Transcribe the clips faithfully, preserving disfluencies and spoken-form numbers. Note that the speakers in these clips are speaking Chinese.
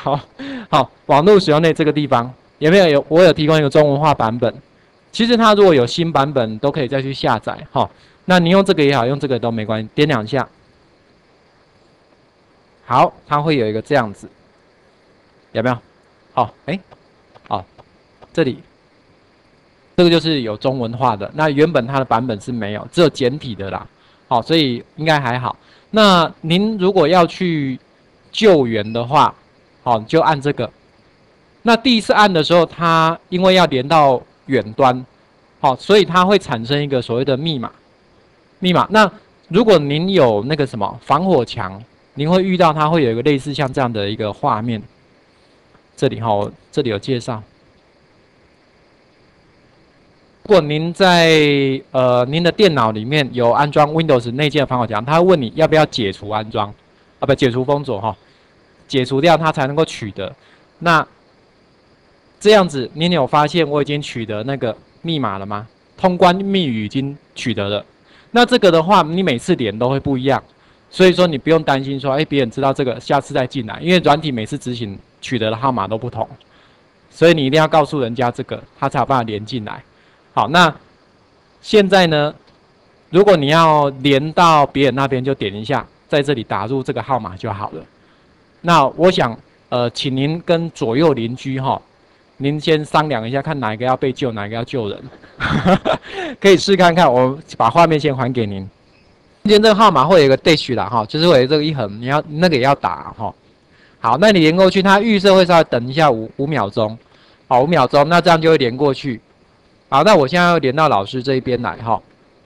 好，好，网络使用内这个地方有没有有？我有提供一个中文化版本。其实它如果有新版本，都可以再去下载。好，那你用这个也好，用这个都没关系。点两下，好，它会有一个这样子，有没有？好，哎，好，这里这个就是有中文化的。那原本它的版本是没有，只有简体的啦。好，所以应该还好。那您如果要去救援的话，好，就按这个。那第一次按的时候，它因为要连到远端，好，所以它会产生一个所谓的密码。密码。那如果您有那个什么防火墙，您会遇到它会有一个类似像这样的一个画面。这里哈，这里有介绍。如果您在呃您的电脑里面有安装 Windows 内建的防火墙，它会问你要不要解除安装，啊不解除封锁哈，解除掉它才能够取得。那这样子，您有发现我已经取得那个密码了吗？通关密语已经取得了。那这个的话，你每次连都会不一样，所以说你不用担心说，哎，别人知道这个，下次再进来，因为软体每次执行取得的号码都不同，所以你一定要告诉人家这个，他才有办法连进来。好，那现在呢，如果你要连到别人那边，就点一下，在这里打入这个号码就好了。那我想，呃，请您跟左右邻居哈，您先商量一下，看哪一个要被救，哪一个要救人，可以试看看。我把画面先还给您。今天这个号码会有一个 dash 啦哈，就是会有这个一横，你要那个也要打哈。好，那你连过去，它预设会稍微等一下五五秒钟，好，五秒钟，那这样就会连过去。好，那我现在要连到老师这一边来哈。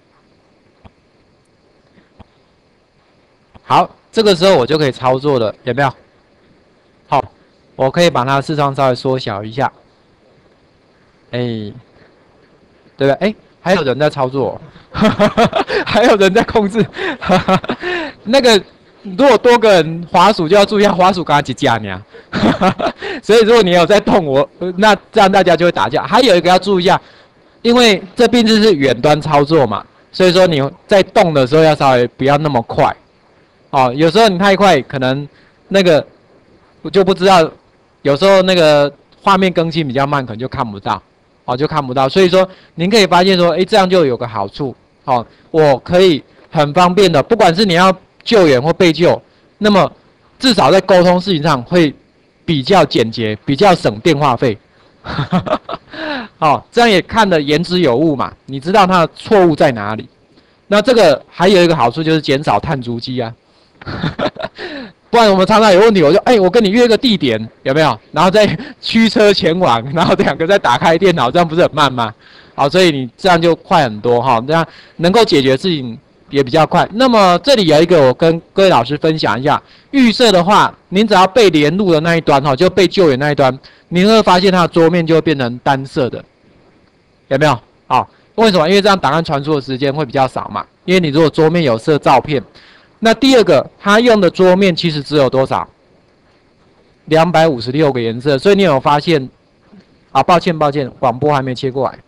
好，这个时候我就可以操作了，有没有？好，我可以把它视窗稍微缩小一下。哎，对不对？哎，还有人在操作，还有人在控制。那个，如果多个人滑鼠就要注意，滑鼠刚刚几架呢？所以如果你有在动我，那这样大家就会打架。还有一个要注意一下。因为这毕竟是远端操作嘛，所以说你在动的时候要稍微不要那么快，哦，有时候你太快，可能那个我就不知道，有时候那个画面更新比较慢，可能就看不到，哦，就看不到。所以说您可以发现说，哎，这样就有个好处，哦，我可以很方便的，不管是你要救援或被救，那么至少在沟通事情上会比较简洁，比较省电话费。好，这样也看得言之有物嘛，你知道它的错误在哪里。那这个还有一个好处就是减少碳足迹啊，不然我们常常有问题，我就哎、欸，我跟你约个地点有没有？然后再驱车前往，然后两个再打开电脑，这样不是很慢吗？好，所以你这样就快很多哈，这样能够解决事情也比较快。那么这里有一个，我跟各位老师分享一下，预设的话，您只要被连入的那一端哈，就被救援那一端，您会发现它的桌面就会变成单色的，有没有？好，为什么？因为这样档案传输的时间会比较少嘛。因为你如果桌面有设照片，那第二个，它用的桌面其实只有多少？两百五十六个颜色，所以你有发现？啊，抱歉抱歉，广播还没切过来。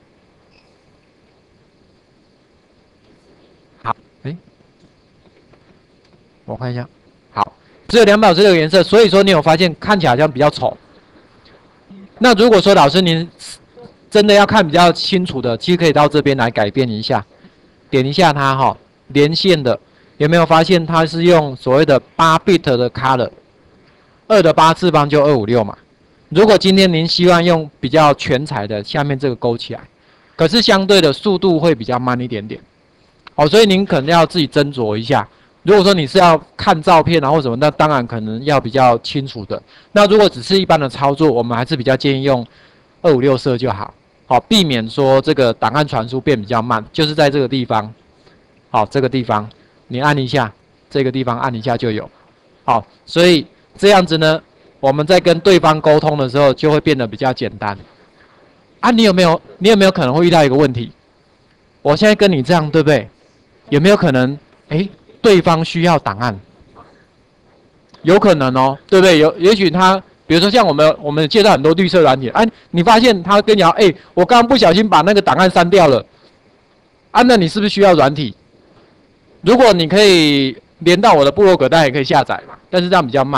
好，哎，我看一下，好，只有两百五十六个颜色，所以说你有发现看起来好像比较丑。那如果说老师您真的要看比较清楚的，其实可以到这边来改变一下，点一下它哈，连线的有没有发现它是用所谓的八 bit 的 color， 二的八次方就二五六嘛。如果今天您希望用比较全彩的，下面这个勾起来，可是相对的速度会比较慢一点点，哦，所以您可能要自己斟酌一下。如果说你是要看照片啊或什么，那当然可能要比较清楚的。那如果只是一般的操作，我们还是比较建议用二五六色就好，好，避免说这个档案传输变比较慢，就是在这个地方，好，这个地方你按一下，这个地方按一下就有，好，所以这样子呢。我们在跟对方沟通的时候，就会变得比较简单。啊，你有没有？你有没有可能会遇到一个问题？我现在跟你这样，对不对？有没有可能？哎，对方需要档案，有可能哦，对不对？有，也许他，比如说像我们，我们介绍很多绿色软体，哎、啊，你发现他跟你讲，哎，我刚刚不小心把那个档案删掉了，啊，那你是不是需要软体？如果你可以连到我的部落格，当然也可以下载嘛，但是这样比较慢。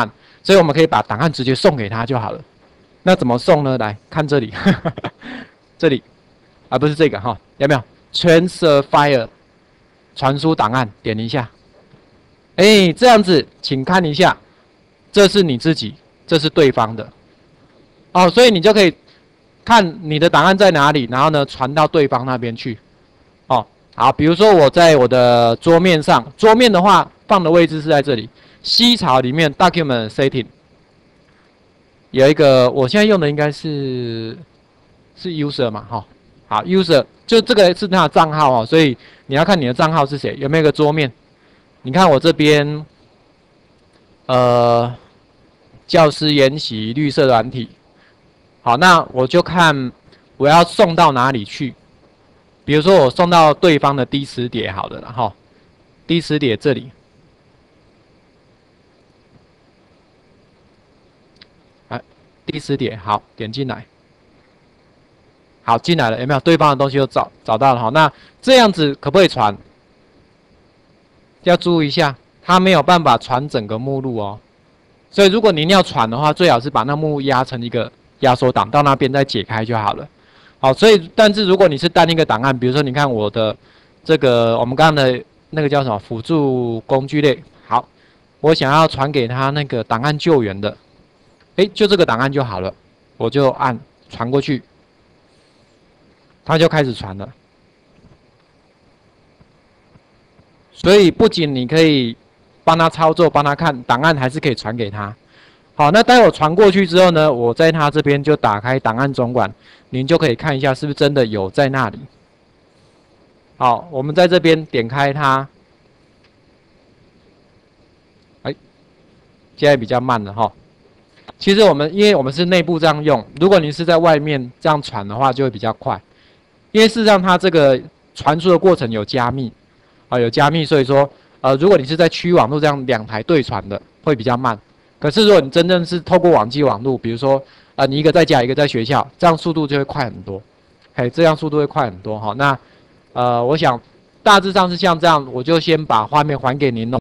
所以我们可以把档案直接送给他就好了。那怎么送呢？来看这里，这里啊，不是这个哈，有没有 ？Transfer file 传输档案，点一下。哎，这样子，请看一下，这是你自己，这是对方的。哦，所以你就可以看你的档案在哪里，然后呢传到对方那边去。哦，好，比如说我在我的桌面上，桌面的话放的位置是在这里。C 槽里面 Document Setting 有一个，我现在用的应该是是 User 嘛，哈、哦，好 User 就这个是他的账号哦，所以你要看你的账号是谁，有没有一个桌面？你看我这边，呃，教师研习绿色软体，好，那我就看我要送到哪里去。比如说我送到对方的第十碟，好了，然后第十碟这里。第十点，好，点进来，好，进来了，有没有？对方的东西都找找到了，好，那这样子可不可以传？要注意一下，它没有办法传整个目录哦。所以如果您要传的话，最好是把那目录压成一个压缩档，到那边再解开就好了。好，所以但是如果你是单一个档案，比如说你看我的这个我们刚刚的那个叫什么辅助工具类，好，我想要传给他那个档案救援的。哎，就这个档案就好了，我就按传过去，它就开始传了。所以不仅你可以帮他操作、帮他看档案，还是可以传给他。好，那待会传过去之后呢，我在他这边就打开档案总管，您就可以看一下是不是真的有在那里。好，我们在这边点开它，哎，现在比较慢了哈。其实我们，因为我们是内部这样用，如果您是在外面这样传的话，就会比较快。因为事实上它这个传输的过程有加密，啊有加密，所以说，呃，如果你是在区域网络这样两台对传的，会比较慢。可是如果你真正是透过网际网络，比如说，呃，你一个在家，一个在学校，这样速度就会快很多。嘿，这样速度会快很多哈。那，呃，我想大致上是像这样，我就先把画面还给您了。